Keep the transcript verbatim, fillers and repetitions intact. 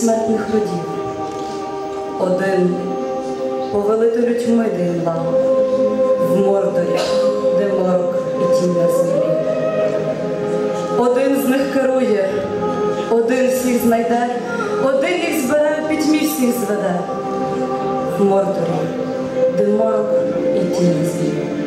безсмертних родів. Один повелителю тьми день вам, в Мордорі, де морок і тінь на землі. Один з них керує, один всіх знайде, один їх збере, в пітьмі всіх зведе. В Мордорі, де морок і тінь на землі.